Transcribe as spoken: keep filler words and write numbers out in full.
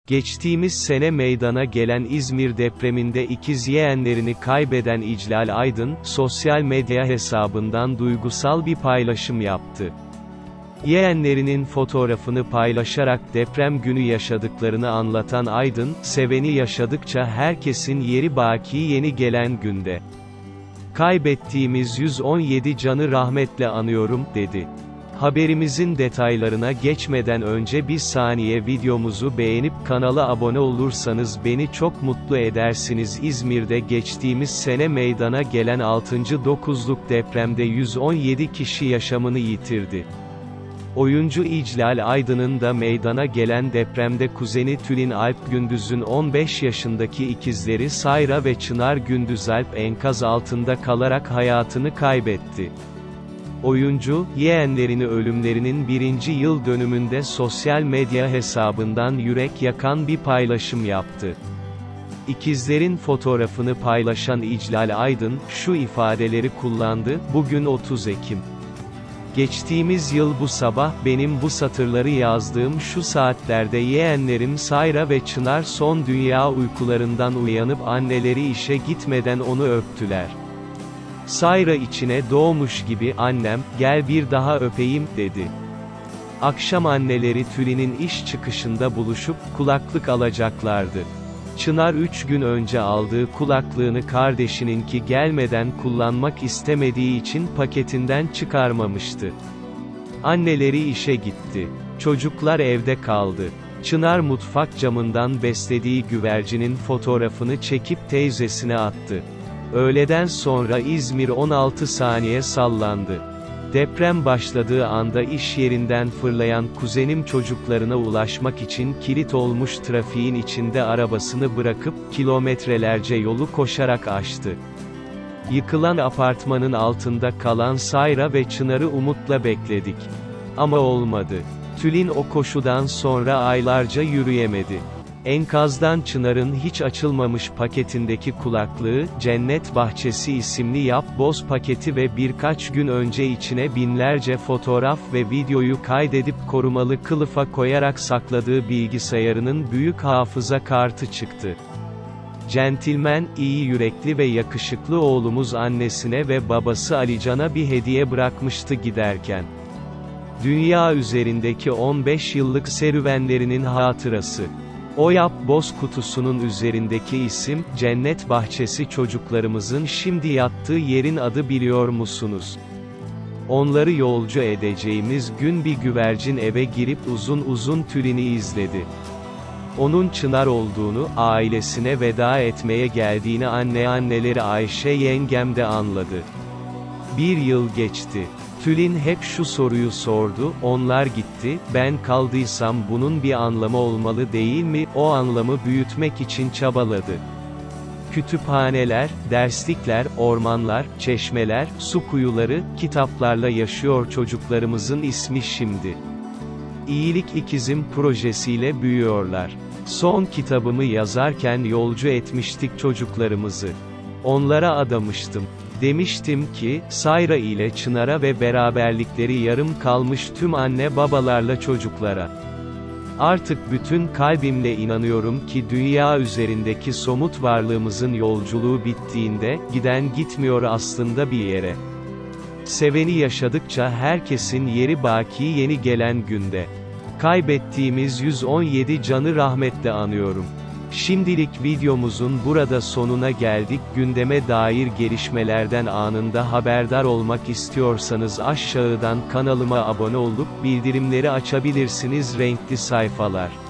Geçtiğimiz sene meydana gelen İzmir depreminde ikiz yeğenlerini kaybeden İclal Aydın, sosyal medya hesabından duygusal bir paylaşım yaptı. Yeğenlerinin fotoğrafını paylaşarak deprem günü yaşadıklarını anlatan Aydın, seveni yaşadıkça herkesin yeri baki yeni gelen günde. Kaybettiğimiz yüz on yedi canı rahmetle anıyorum, dedi. Haberimizin detaylarına geçmeden önce bir saniye videomuzu beğenip kanala abone olursanız beni çok mutlu edersiniz. İzmir'de geçtiğimiz sene meydana gelen altıncı dokuzluk depremde yüz on yedi kişi yaşamını yitirdi. Oyuncu İclal Aydın'ın da meydana gelen depremde kuzeni Tülin Alp Gündüz'ün on beş yaşındaki ikizleri Sayra ve Çınar Gündüzalp enkaz altında kalarak hayatını kaybetti. Oyuncu, yeğenlerini ölümlerinin birinci yıl dönümünde sosyal medya hesabından yürek yakan bir paylaşım yaptı. İkizlerin fotoğrafını paylaşan İclal Aydın, şu ifadeleri kullandı: "Bugün otuz Ekim. Geçtiğimiz yıl bu sabah, benim bu satırları yazdığım şu saatlerde yeğenlerim Sayra ve Çınar son dünya uykularından uyanıp anneleri işe gitmeden onu öptüler. Sayra içine doğmuş gibi, annem, gel bir daha öpeyim, dedi. Akşam anneleri Tülin'in iş çıkışında buluşup, kulaklık alacaklardı. Çınar üç gün önce aldığı kulaklığını kardeşininki gelmeden kullanmak istemediği için paketinden çıkarmamıştı. Anneleri işe gitti. Çocuklar evde kaldı. Çınar mutfak camından beslediği güvercinin fotoğrafını çekip teyzesine attı. Öğleden sonra İzmir on altı saniye sallandı. Deprem başladığı anda iş yerinden fırlayan kuzenim çocuklarına ulaşmak için kilit olmuş trafiğin içinde arabasını bırakıp, kilometrelerce yolu koşarak aştı. Yıkılan apartmanın altında kalan Sayra ve Çınar'ı umutla bekledik. Ama olmadı. Tülin o koşudan sonra aylarca yürüyemedi. Enkazdan Çınar'ın hiç açılmamış paketindeki kulaklığı, Cennet Bahçesi isimli yapboz paketi ve birkaç gün önce içine binlerce fotoğraf ve videoyu kaydedip korumalı kılıfa koyarak sakladığı bilgisayarının büyük hafıza kartı çıktı. Centilmen, iyi yürekli ve yakışıklı oğlumuz annesine ve babası Alican'a bir hediye bırakmıştı giderken. Dünya üzerindeki on beş yıllık serüvenlerinin hatırası. O yapboz kutusunun üzerindeki isim, Cennet Bahçesi. Çocuklarımızın şimdi yattığı yerin adı biliyor musunuz? Onları yolcu edeceğimiz gün bir güvercin eve girip uzun uzun Tülin'i izledi. Onun Çınar olduğunu, ailesine veda etmeye geldiğini anneanneleri Ayşe yengem de anladı. Bir yıl geçti. Tülin hep şu soruyu sordu: onlar gitti, ben kaldıysam bunun bir anlamı olmalı değil mi? O anlamı büyütmek için çabaladı. Kütüphaneler, derslikler, ormanlar, çeşmeler, su kuyuları, kitaplarla yaşıyor çocuklarımızın ismi şimdi. İyilik İkizim projesiyle büyüyorlar. Son kitabımı yazarken yolcu etmiştik çocuklarımızı. Onlara adamıştım. Demiştim ki, Sayra ile Çınar'a ve beraberlikleri yarım kalmış tüm anne babalarla çocuklara. Artık bütün kalbimle inanıyorum ki dünya üzerindeki somut varlığımızın yolculuğu bittiğinde, giden gitmiyor aslında bir yere. Seveni yaşadıkça herkesin yeri baki yeni gelen günde. Kaybettiğimiz yüz on yedi canı rahmetle anıyorum. Şimdilik videomuzun burada sonuna geldik. Gündeme dair gelişmelerden anında haberdar olmak istiyorsanız aşağıdan kanalıma abone olup bildirimleri açabilirsiniz. Renkli sayfalar.